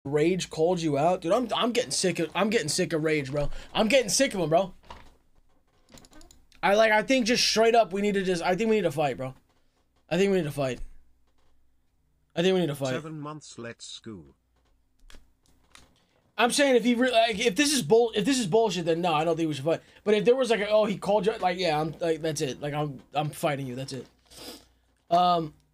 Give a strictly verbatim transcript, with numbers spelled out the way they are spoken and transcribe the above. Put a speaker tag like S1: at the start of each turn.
S1: Rage called you out, dude. I'm I'm getting sick of I'm getting sick of Rage, bro. I'm getting sick of him, bro. I like I think just straight up we need to just I think we need to fight, bro. I think we need to fight. I think we need to fight.
S2: Seven months. Let's go.
S1: I'm saying if he re like if this is bull if this is bullshit, then no, I don't think we should fight. But if there was like a, oh he called you like yeah I'm like that's it like I'm I'm fighting you, that's it. Um.